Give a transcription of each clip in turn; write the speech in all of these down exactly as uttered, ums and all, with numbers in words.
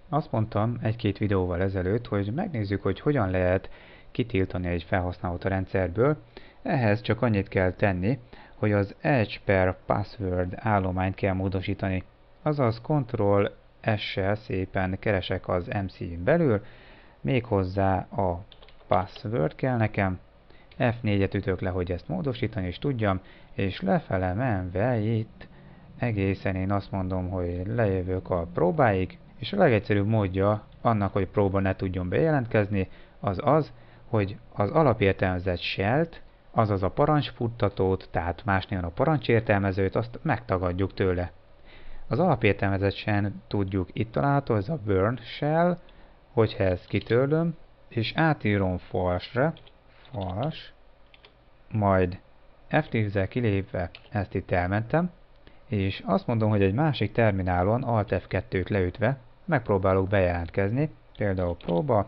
Azt mondtam egy-két videóval ezelőtt, hogy megnézzük, hogy hogyan lehet kitiltani egy felhasználót a rendszerből. Ehhez csak annyit kell tenni, hogy az Edge per password állományt kell módosítani. Azaz Ctrl-S-sel szépen keresek az em cé-n belül, méghozzá a password kell nekem. ef négyet ütök le, hogy ezt módosítani is tudjam, és lefele menve itt egészen én azt mondom, hogy lejövök a próbáig, és a legegyszerűbb módja annak, hogy próba ne tudjon bejelentkezni, az az, hogy az alapértelmezett shell-t, azaz a parancsfuttatót, tehát más néven a parancsértelmezőt, azt megtagadjuk tőle. Az alapértelmezett shell tudjuk itt található, ez a burn shell, hogyha ezt kitörlöm, és átírom false-re, false, majd ef tízzel kilépve ezt itt elmentem, és azt mondom, hogy egy másik terminálon alt ef kettőt leütve megpróbálok bejelentkezni, például próba,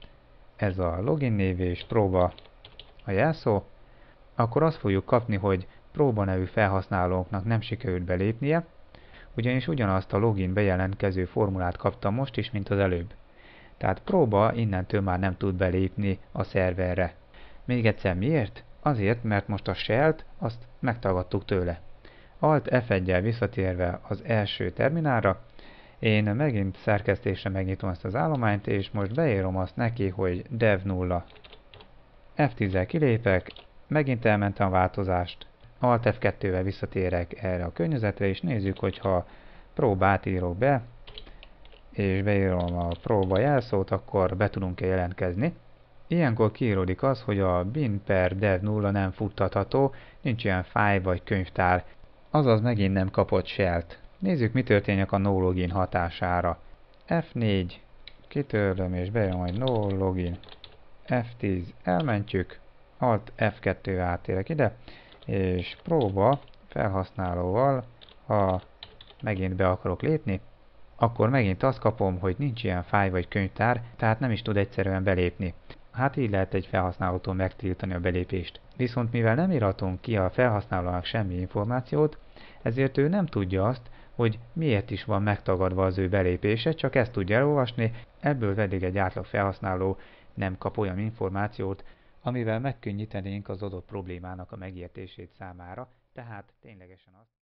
ez a login név és próba a jelszó, akkor azt fogjuk kapni, hogy próba nevű felhasználónknak nem sikerült belépnie, ugyanis ugyanazt a login bejelentkező formulát kaptam most is, mint az előbb. Tehát próba innentől már nem tud belépni a szerverre. Még egyszer miért? Azért, mert most a shell-t azt megtagadtuk tőle. alt ef egyel visszatérve az első terminálra, én megint szerkesztésre megnyitom ezt az állományt, és most beírom azt neki, hogy dev nulla. ef tízzel kilépek, megint elmentem a változást, alt ef kettővel visszatérek erre a környezetre, és nézzük, hogyha próbát írok be, és beírom a próba jelszót, akkor be tudunk-e jelentkezni. Ilyenkor kiíródik az, hogy a bin per dev nulla nem futtatható, nincs ilyen fájl vagy könyvtár, azaz megint nem kapott shell-t. Nézzük, mi történik a no login hatására. ef négy, kitörlöm és beírom, hogy no login. ef tíz, elmentjük, alt ef kettő átérek ide, és próba felhasználóval, ha megint be akarok lépni, akkor megint azt kapom, hogy nincs ilyen fájl vagy könyvtár, tehát nem is tud egyszerűen belépni. Hát így lehet egy felhasználótól megtiltani a belépést. Viszont mivel nem írhatunk ki a felhasználónak semmi információt, ezért ő nem tudja azt, hogy miért is van megtagadva az ő belépése, csak ezt tudja elolvasni, ebből pedig egy átlag felhasználó nem kap olyan információt, amivel megkönnyítenénk az adott problémának a megértését számára, tehát ténylegesen azt,